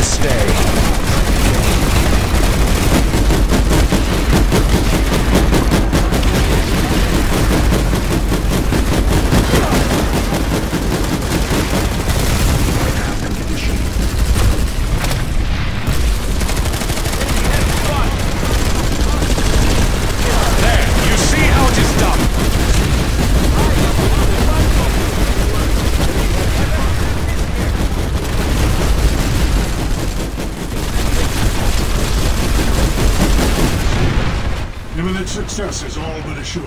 to stay. Imminent success is all but assured.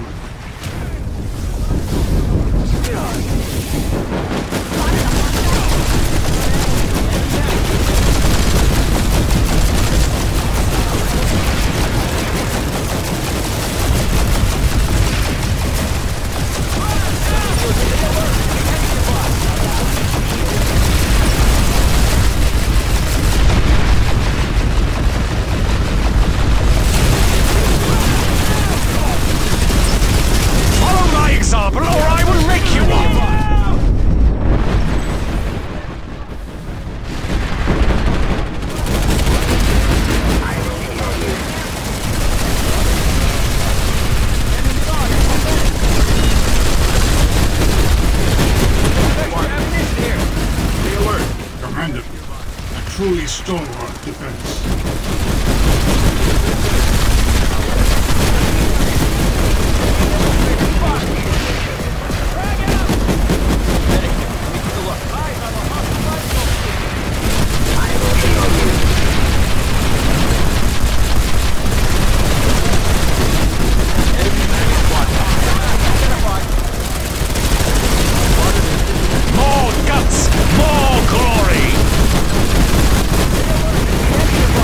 Truly stalwart defense. More guts! More glory!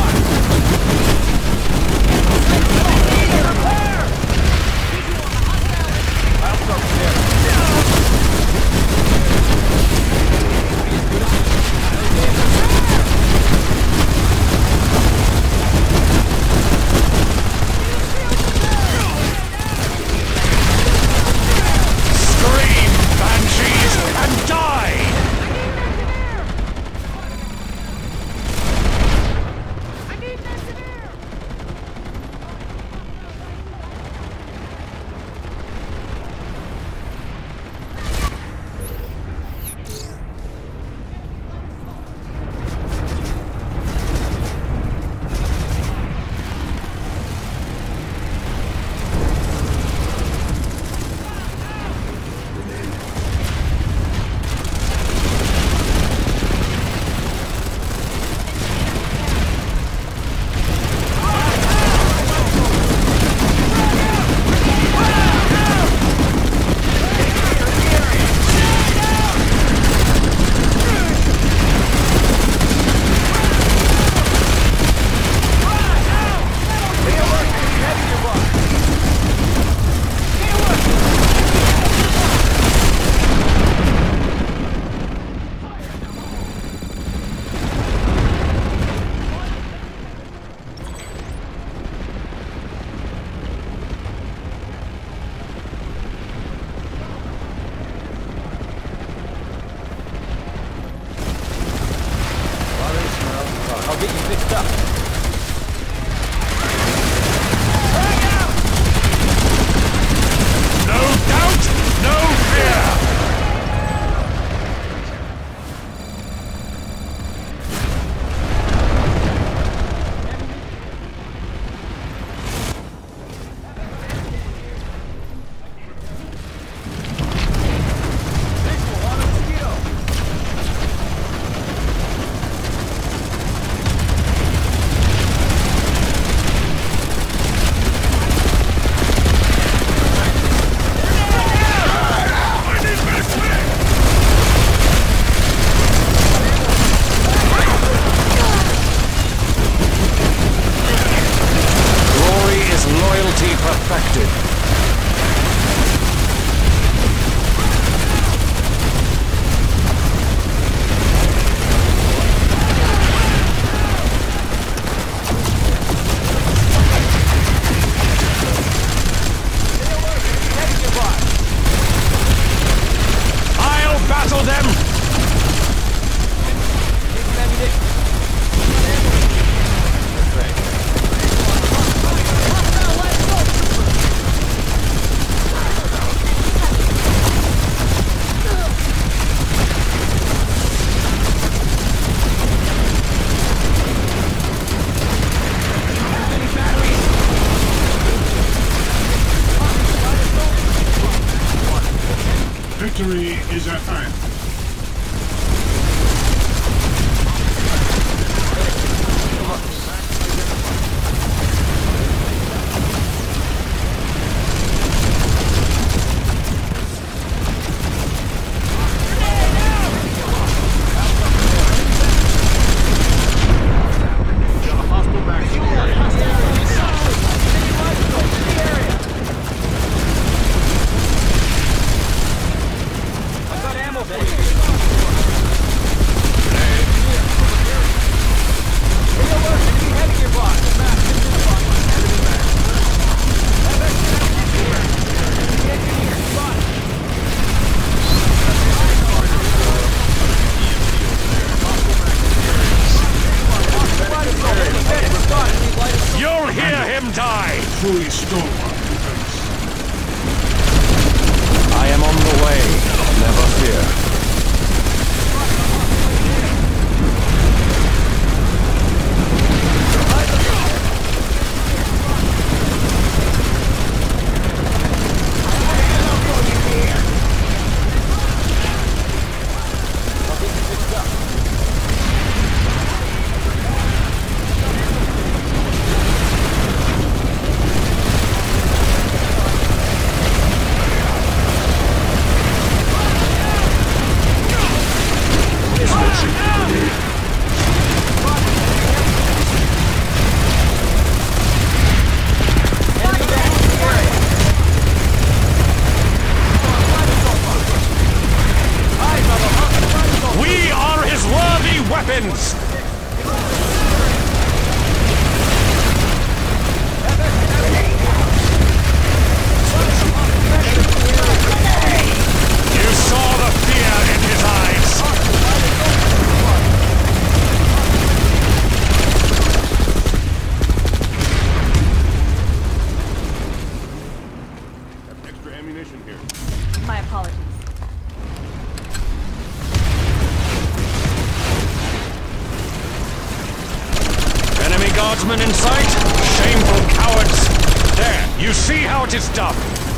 Victory is at hand. Truly stalwart defense. I am on the way. Never fear. Weapons! You saw the fear in his eyes! Have extra ammunition here. My apologies. Guardsmen in sight? Shameful cowards! There, you see how it is done!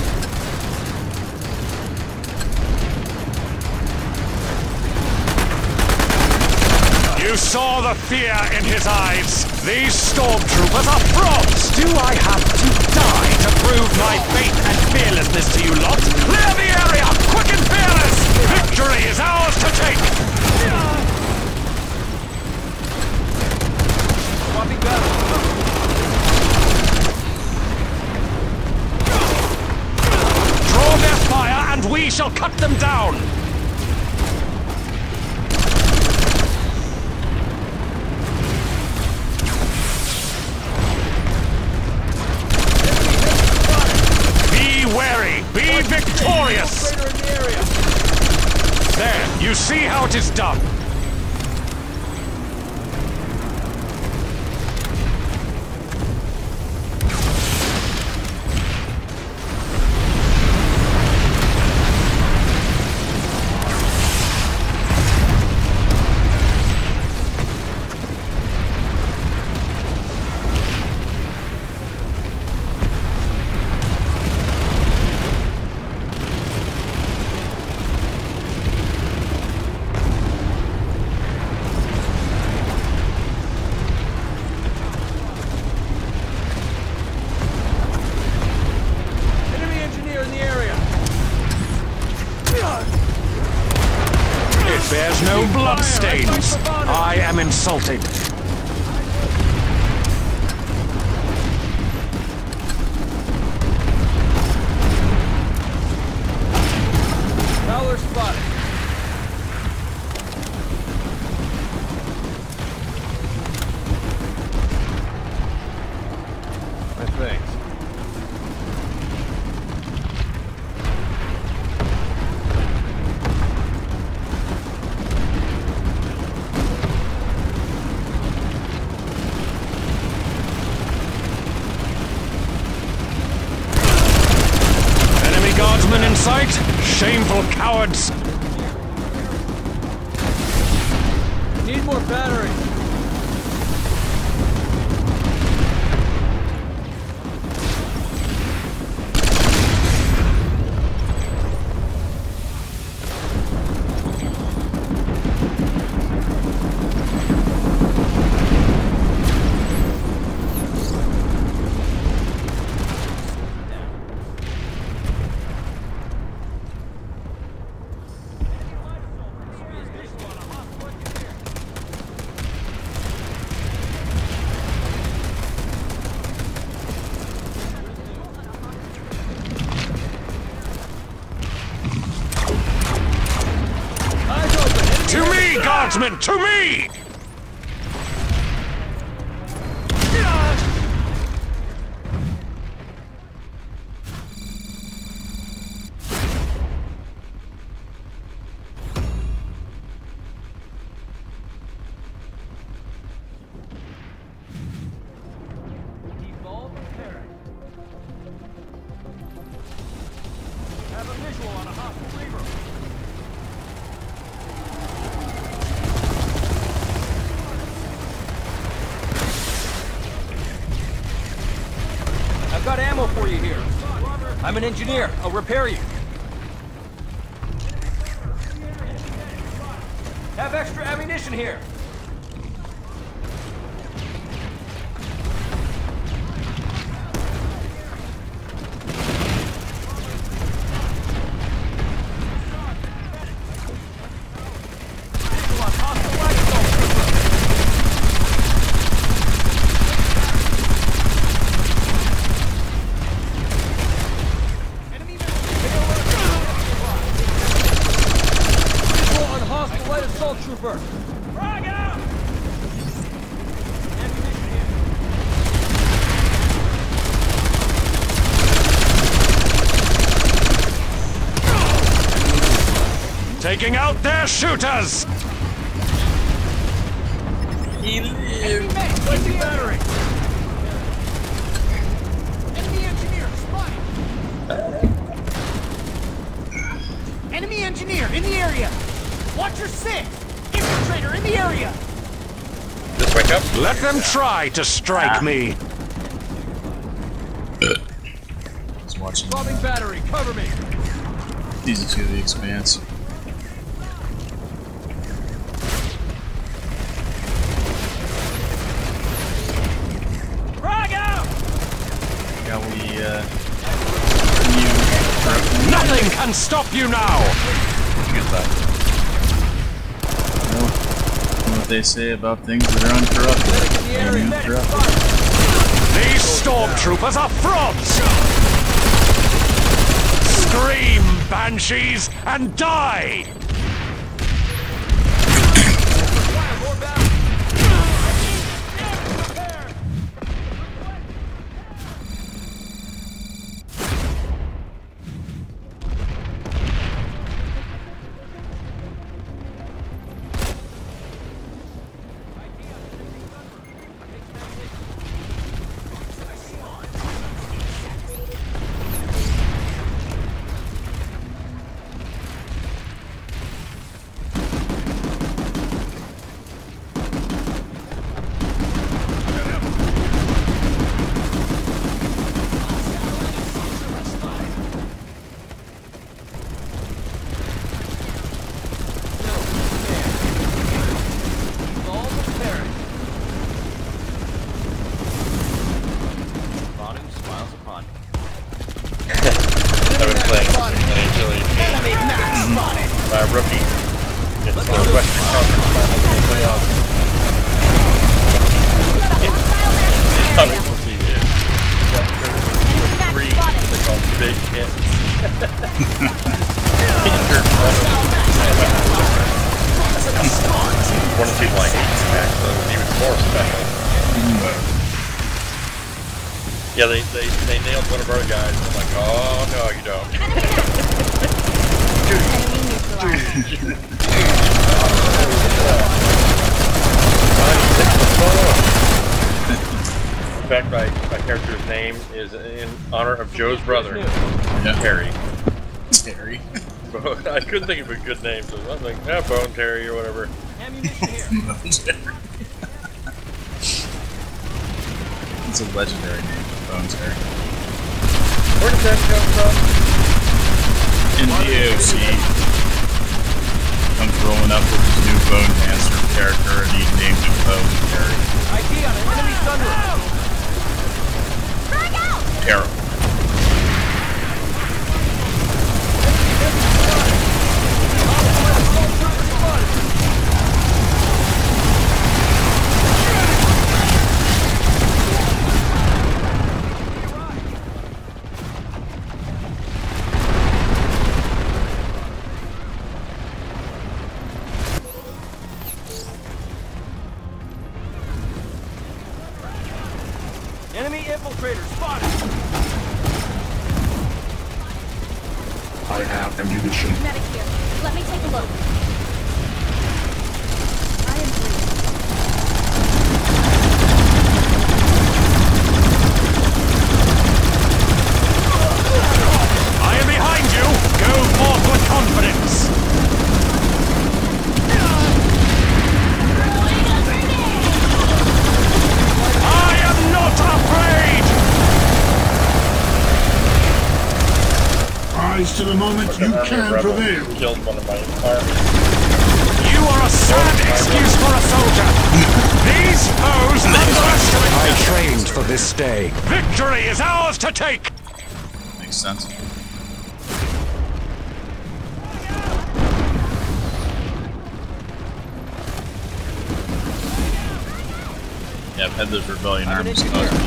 You saw the fear in his eyes! These stormtroopers are frauds! Do I have to die to prove my faith and fearlessness to you lot? Clear the area! Quick and fearless! Victory is ours to take! Draw their fire and we shall cut them down! Be wary! Be victorious! There, you see how it is done! Bears no bloodstains. I am insulted. Prowler spotted. Thanks. Guardsmen in sight? Shameful cowards! Need more batteries. resentment to me! Have a visual on a hostile reaver. I've got ammo for you here. I'm an engineer. I'll repair you. Have extra ammunition here. Trooper! Frag out! Ammunition here. Taking out their shooters! He lives! Placing battery! Enemy engineer spotted! Enemy engineer in the area! Watch your six! Infiltrator in the area! Just wake up. Let them try to strike me! I was watching Bombing battery, cover me! Season 2 of The Expanse. Frag out! Shall we, Nothing can stop you now! get that? You know what they say about things that are uncorrupted. They're incorruptible. These stormtroopers are frauds! Scream, banshees, and die! I've been playing NHL 18 by a rookie. It's the Western Conference Finals in the playoffs. Three, they call them big hits. One of the people I hate smack, so it's even more special. Yeah, they nailed one of our guys. I'm like, oh no, you don't. In fact, my character's name is in honor of Joe's brother, Terry. Terry. I couldn't think of a good name, so I was like, Bone Terry or whatever. Ammunition here. It's a legendary name, Bone Terry. Where did that come from? In the AOC, comes rolling up with his new Bone Dancer character, and he named him Bone Terry. ID on an enemy sunroof. Frag out! Terrible. Ammunition. Medic here. Let me take a look. I am bleeding. I am behind you! Go forth with confidence! I am not afraid! Rise to the moment you can prevail. Killed one of my army. You are a sad excuse for a soldier! These foes underestimate I trained for this day. Victory is ours to take! Makes sense. Yeah, I've had those rebellion armies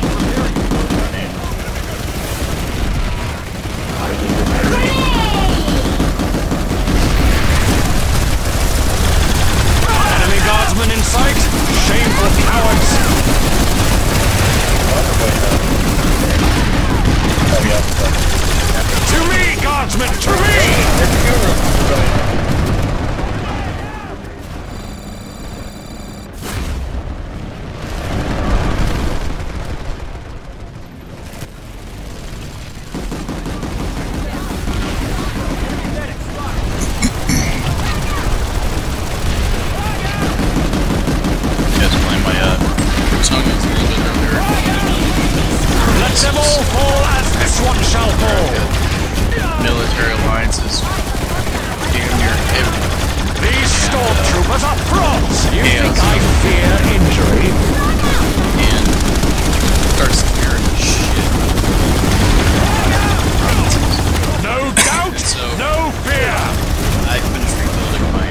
Enemy guardsmen in sight! Shameful cowards! To me, guardsmen! To me! Let them all fall as this one shall fall! military alliances damn near everywhere. These stormtroopers are frauds! You Yeah, think so- I fear injury? And start scaring the shit. No doubt, So- no fear! I finished rebuilding my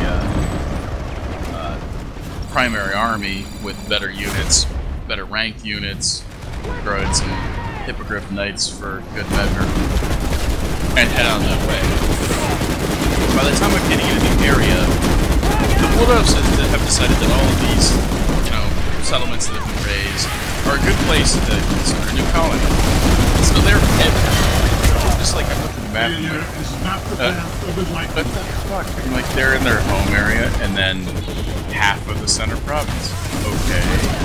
primary army with better units, better ranked units, throw in some Hippogriff Knights for good measure, and head out that way. By the time I'm getting into the area, the Bulldogs have decided that all of these, settlements that have been raised are a good place to consider a new colony. So they're just like I looked at the map. Failure is not the path of enlightenment. What the fuck? I'm like, they're in their home area, and then half of the center province. Okay.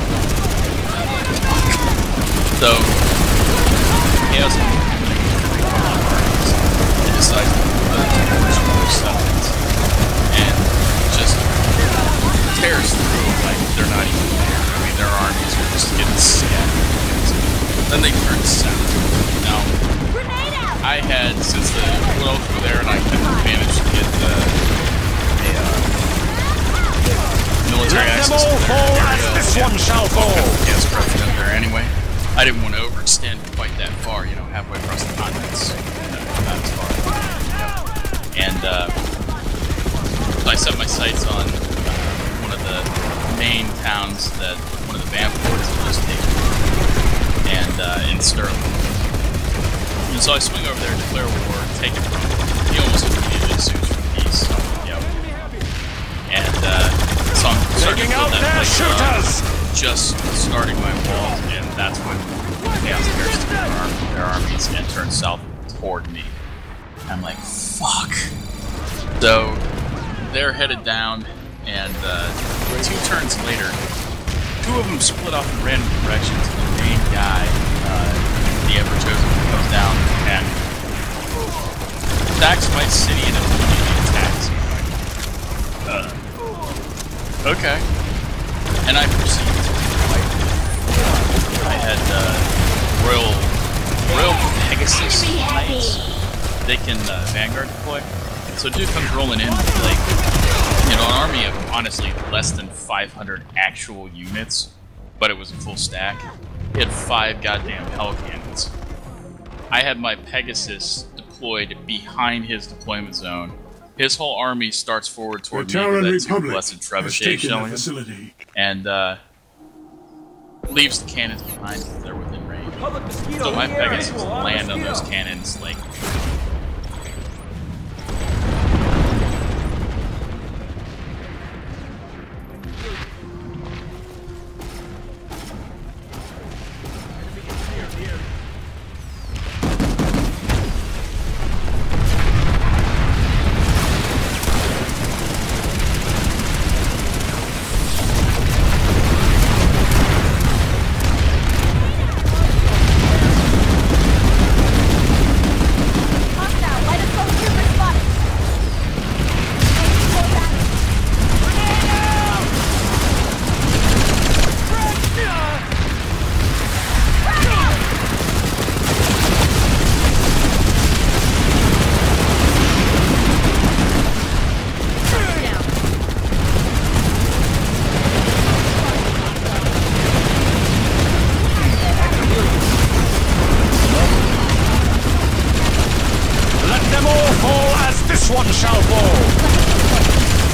So, Chaos decides to put settlements and just tears through like they're not even there. I mean, their armies are just getting scattered. Then they turn south. Now, I had, since the Worlds were there and I couldn't manage to get military Let them access all to their fall area, as this one shall fall! Yes, corrupted them there anyway. I didn't want to overextend quite that far, halfway across the continents. Not as far. And so I set my sights on one of the main towns that one of the Vamp Lords had just taken, and in Sterling. And so I swing over there, declare war, take it from him. He almost immediately sues for peace. And so I'm starting to Taking out build their that place shooters! just starting my walls, and that's when Chaos Bears took their armies and turned south toward me. I'm like, fuck. So they're headed down, and 2 turns later, 2 of them split off in random directions, and the main guy, the Ever-Chosen, comes down and attacks my city and immediately attacks me. Okay. And I proceed to fight. I had Royal Pegasus Knights. They can Vanguard deploy. So dude comes rolling in with like, an army of honestly less than 500 actual units, but it was a full stack. He had 5 goddamn hell cannons. I had my Pegasus deployed behind his deployment zone. His whole army starts forward toward me with that 2 blessed trebuchet shelling him, and leaves the cannons behind because they're within range. So my Pegasus land on those cannons like one shall fall!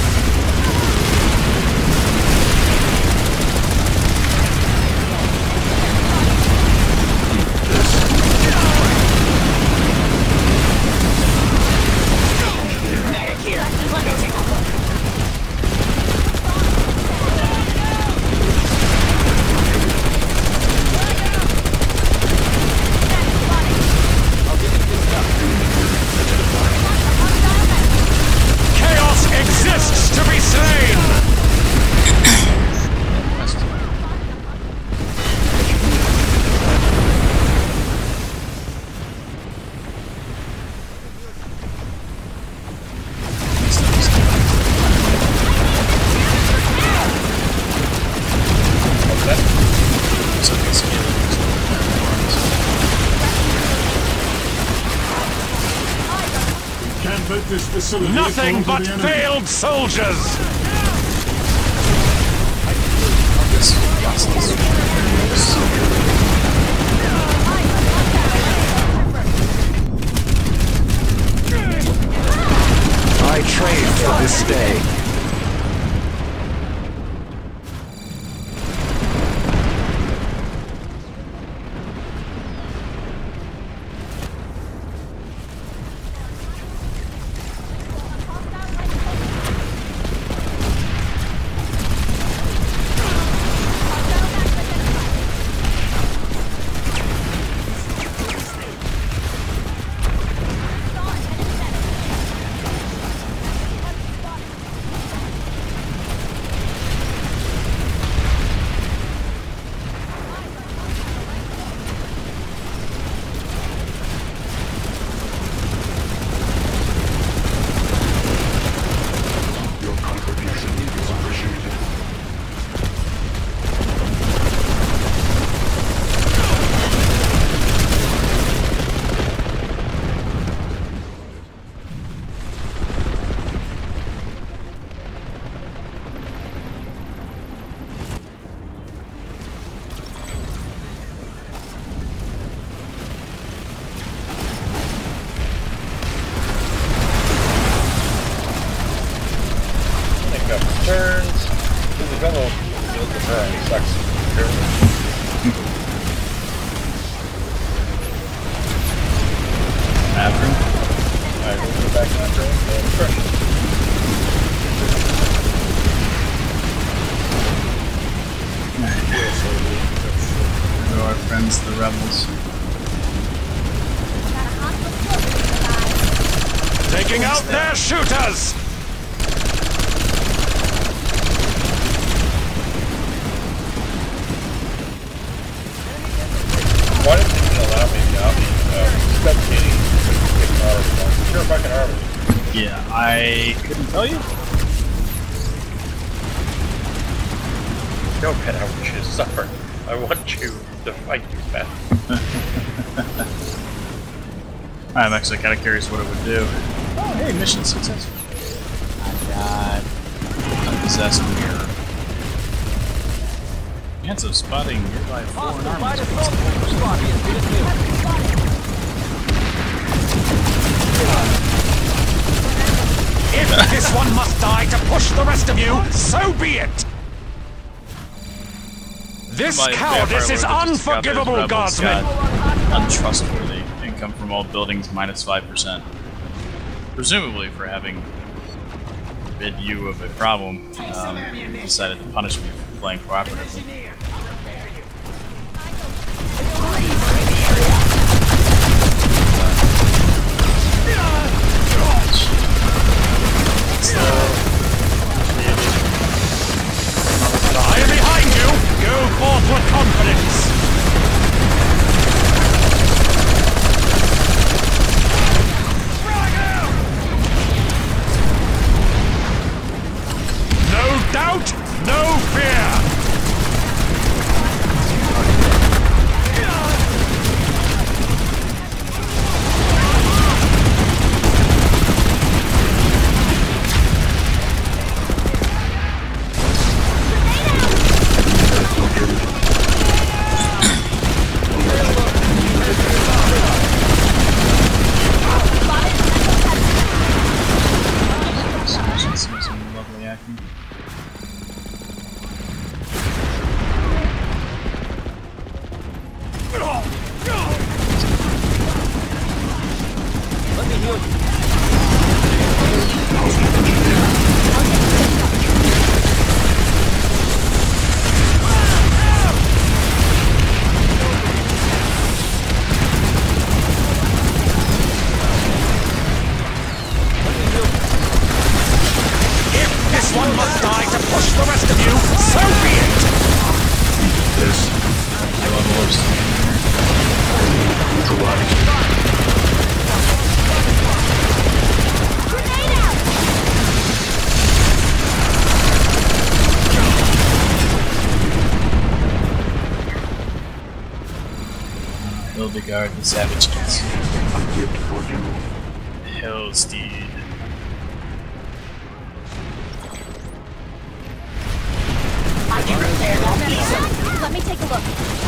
Chaos exists to be slain! Can't let this facility Nothing fall but to the enemy. failed soldiers! I trained for this day. Turns. The fellow feels the turn. He sucks. Bathroom. Alright, we'll go back to that turn and crush it. Where are our friends, the rebels? Taking out their shooters! Why didn't they allow me to spectating fucking army? Pure fucking army. Yeah, I couldn't tell you. No, man, I want you to suffer. I want you to fight you, man. I'm actually kind of curious what it would do. Oh, hey, mission successful. I got a possessed mirror. Chance of spotting nearby foreign armies. If this one must die to push the rest of you, so be it! This My cowardice vampire is lord that just got those unforgivable, rebels guardsmen! got untrustworthy. Income from all buildings minus 5%. Presumably for having rid you of a problem, decided to punish me for playing cooperatively. I am behind you! Go forth with confidence! No doubt, no fear! If this one must die to push the rest of you, so be it! Hildegard the Savages. Hellsteed. I can repair that. Let me take a look.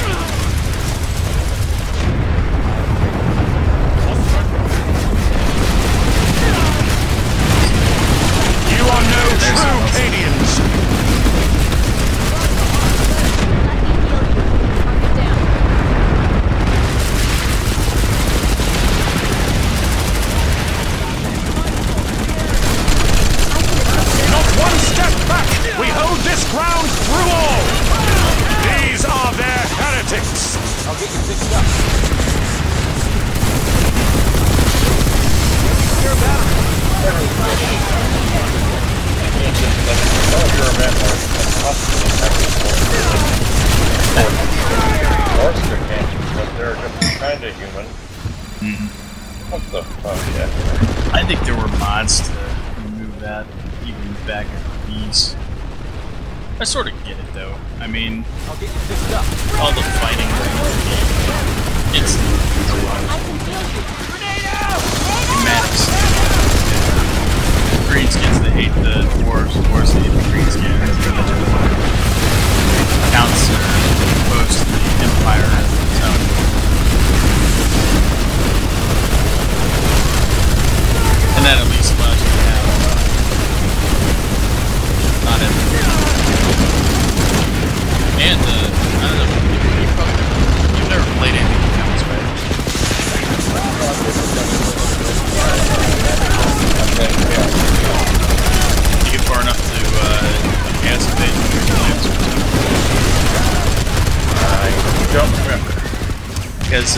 You are no true Cadians! Let me heal you. Mark it down. Not one step back! We hold this ground through all! These are their heretics! I'll get you fixed up. You're about but they're a different kind of human. What the fuck, yeah? I think there were mods to remove that, even back in Beast. I sort of get it though. I mean, I'll get you fixed up. all the fighting it's I can heal you. humanics. Greenskins, they hate the dwarves. Dwarves, they hate the greenskins. Counts are opposed to the Empire. So. And that at least allows you to have not everything. And I don't know, you've never played anything with counts, right? You get far enough to advance invade your lands. I don't remember. Because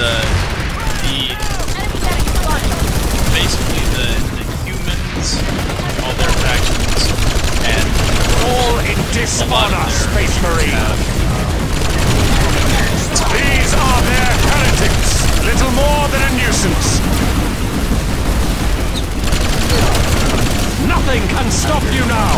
basically the humans, all their factions, and All in dishonor, Space Marine! These are their heretics! Little more than a nuisance! Nothing can stop you now!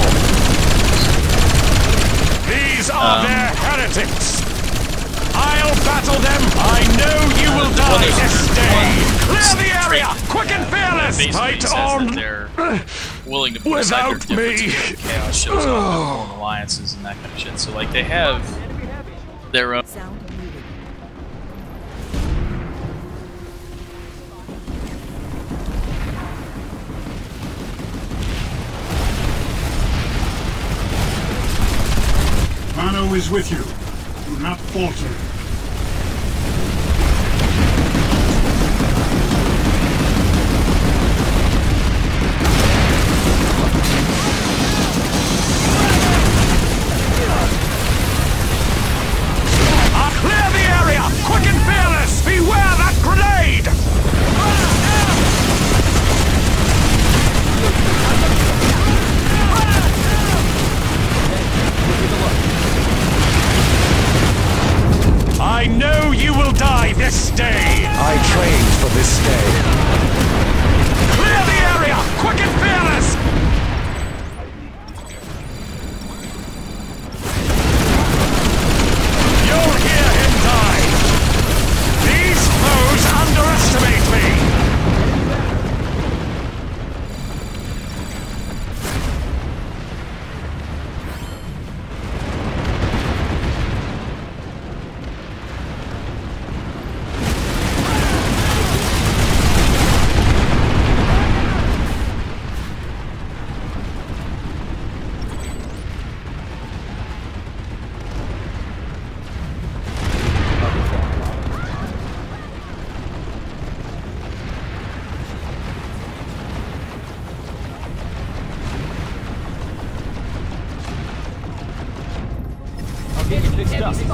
These are their heretics! I'll battle them! I know you will die this day! Clear the area! Quick and fearless! basically Fight says on! that they're willing to put aside their Without differences. me. Chaos shows up in alliances and that kind of shit. So like they have their own. Sound muted. Mano is with you. Do not falter. Clear the area! Quick and fearless! Beware that grenade!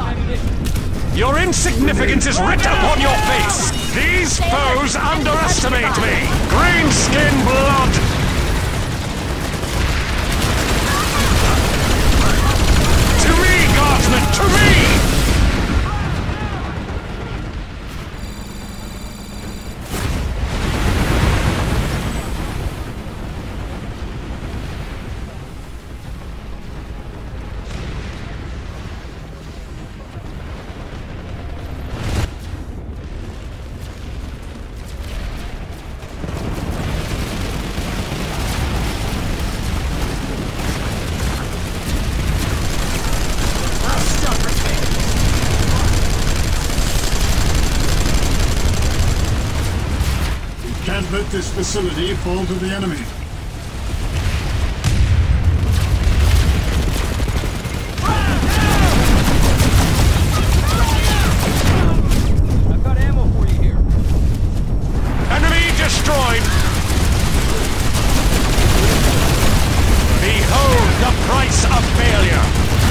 Your insignificance is written upon your face! These foes underestimate me! Greenskin blood! To me, guardsmen, to me! Can't let this facility fall to the enemy. I've got ammo for you here. Enemy destroyed! Behold the price of failure!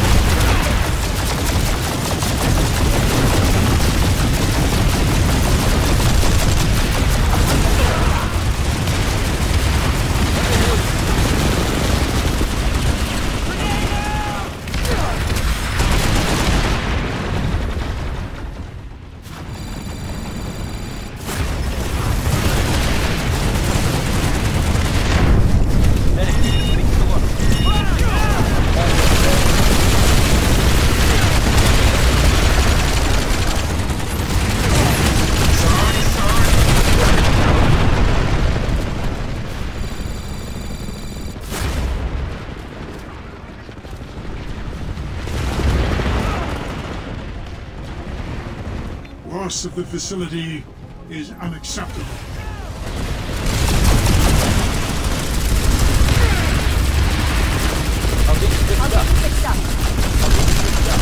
Loss of the facility is unacceptable. I'll get you fixed up.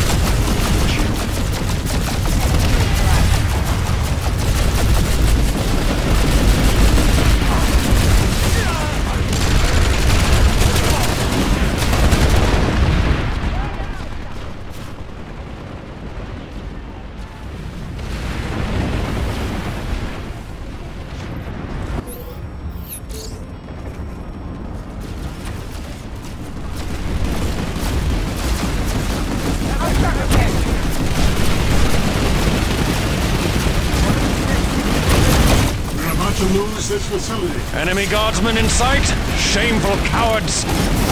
We're about to lose this facility. Enemy guardsmen in sight? Shameful cowards!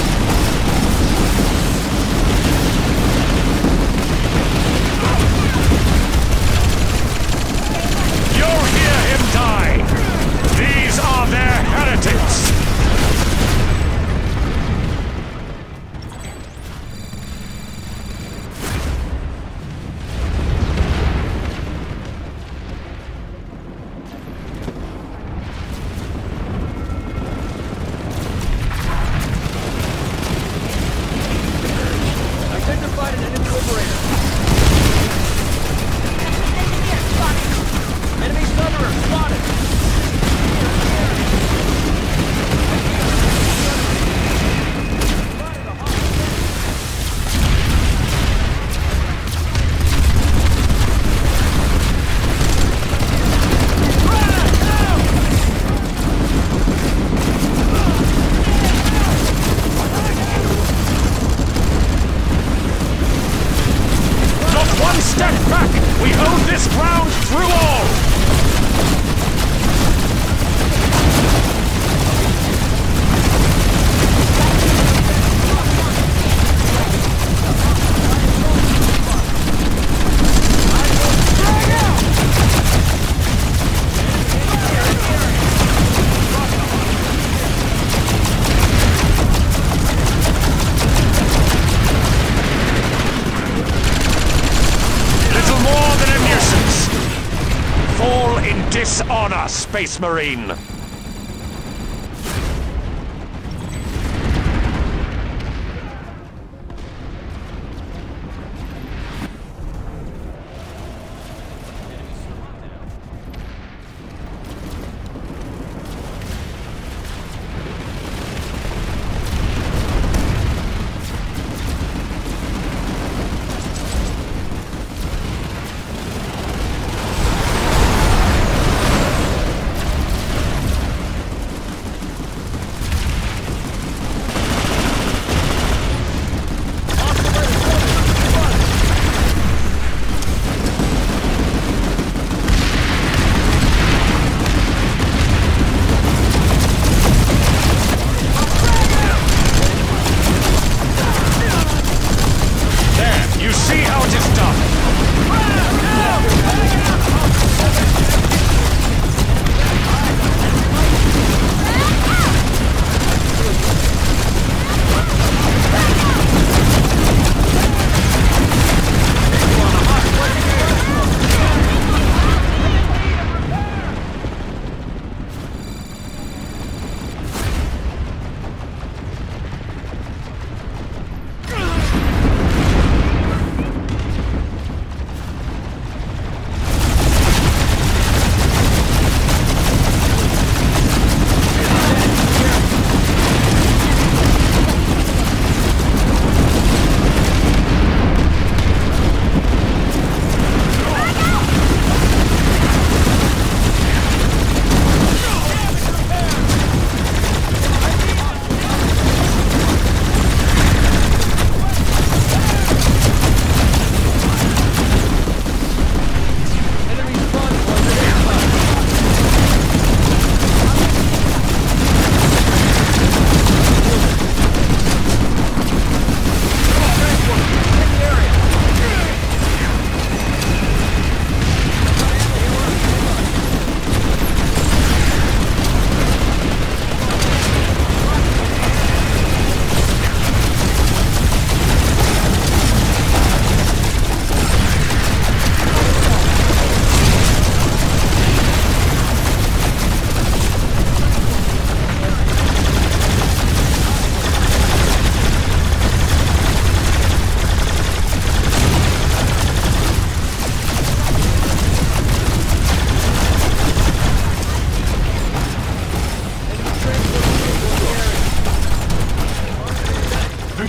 You'll hear him die! These are their heretics! Identified an enemy liberator. Enemy summoner spotted. Not one step back! We hold this ground through all! Little more than a nuisance! Fall in dishonor, Space Marine!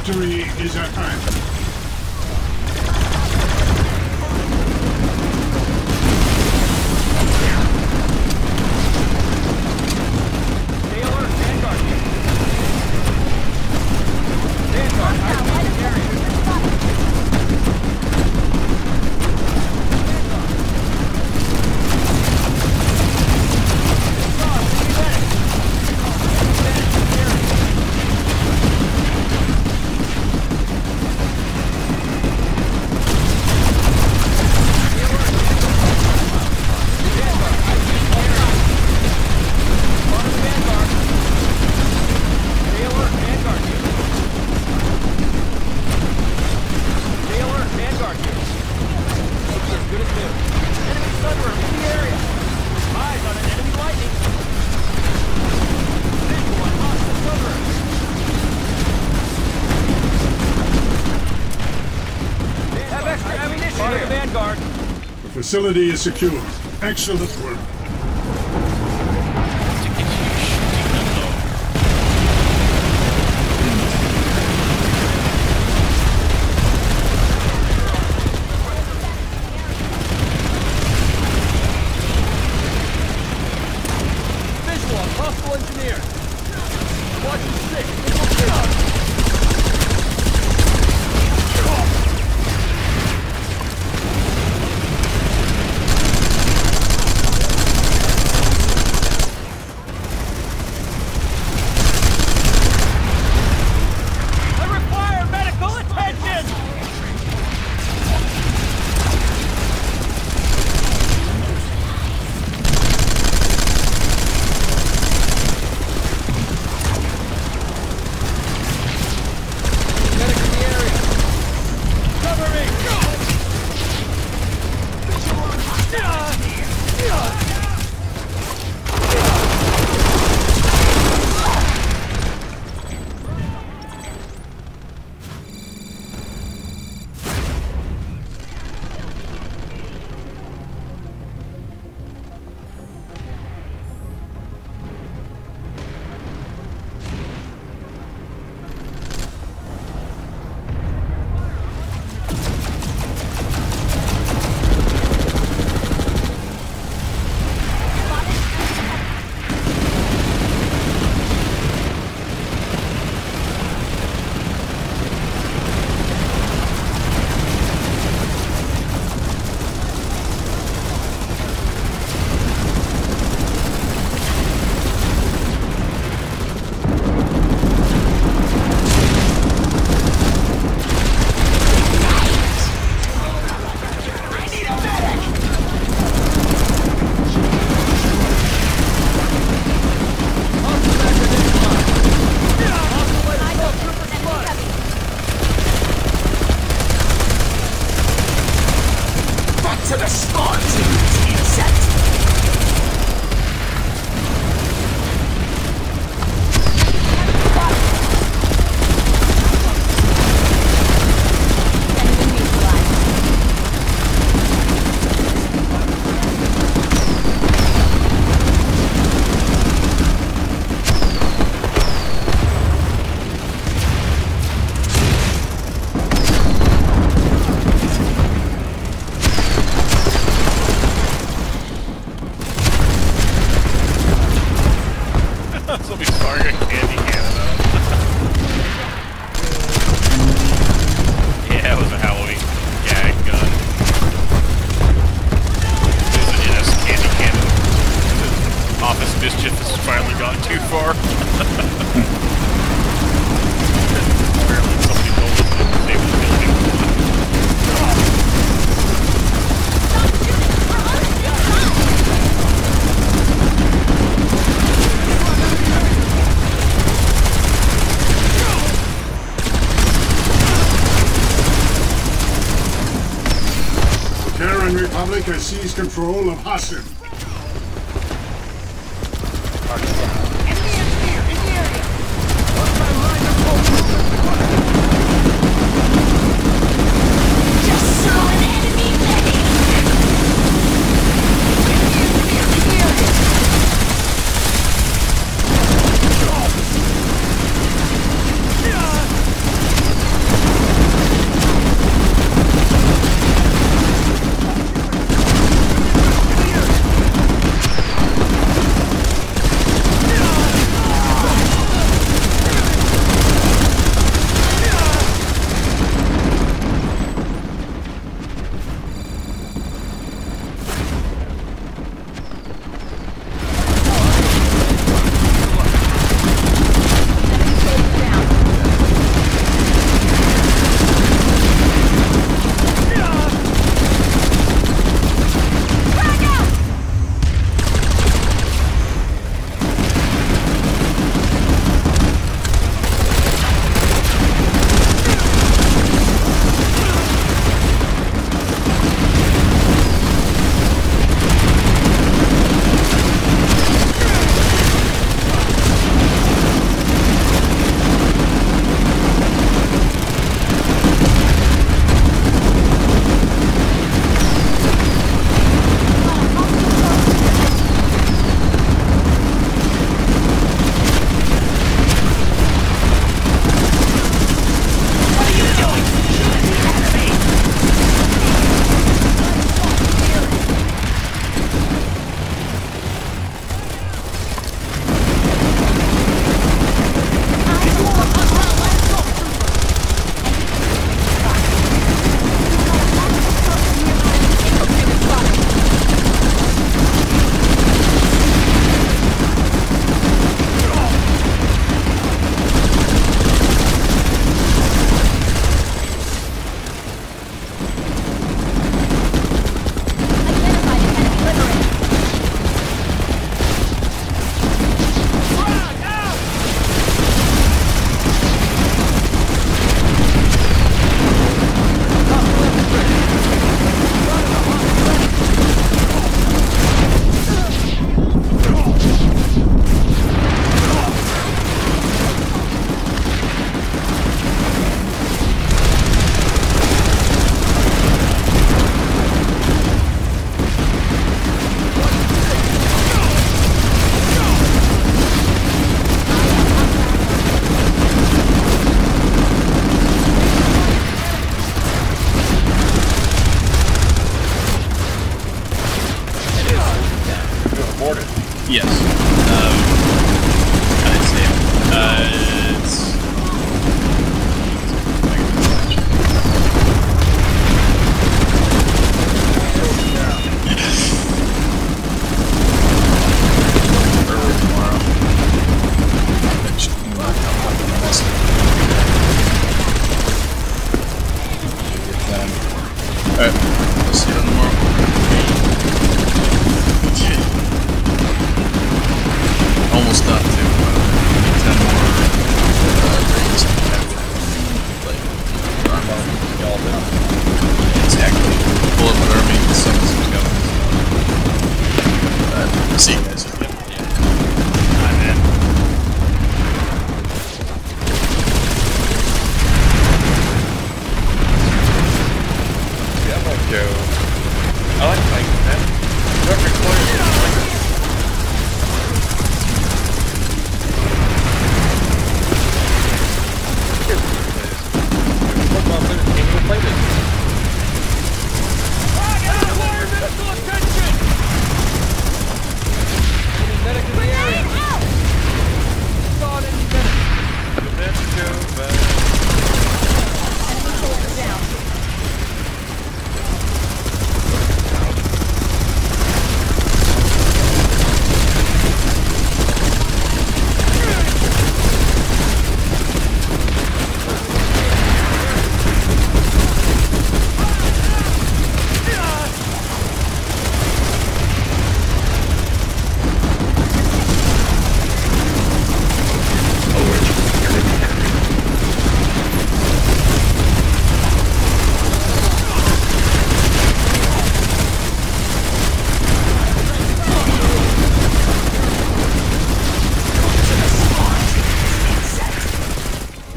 Victory is at hand. Stay alert, Vanguard here. Vanguard, I see the area. Vanguard. The facility is secure. Excellent work. To get you shooting them though. Visual on hostile engineer. Watching 6. To the spawn tubes, insect! Somebody's firing a candy cannon out. Yeah, it was a Halloween gag gun. Yes, candy cannon. Office mischief has finally gone too far. Apparently somebody told us to disable the building. Republic has seized control of Hassan. Enemy engineer in the area! Just saw an enemy medic! Enemy engineer in the area!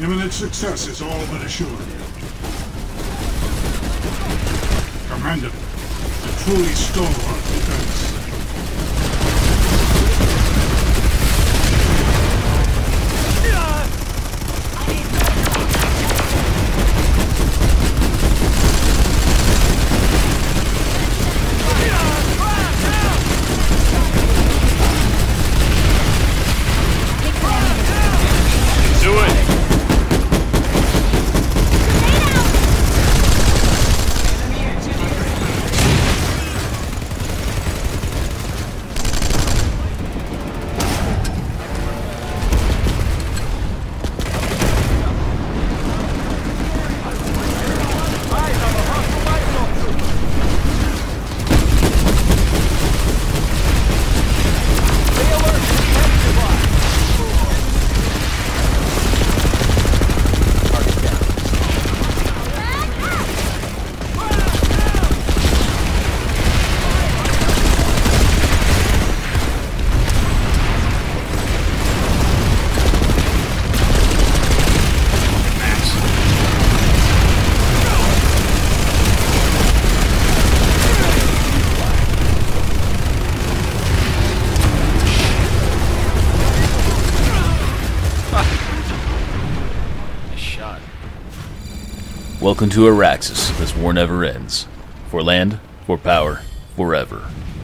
Imminent success is all but assured. Commander, a truly stalwart defense. Do it! Welcome to Araxis. This war never ends. For land, for power, forever.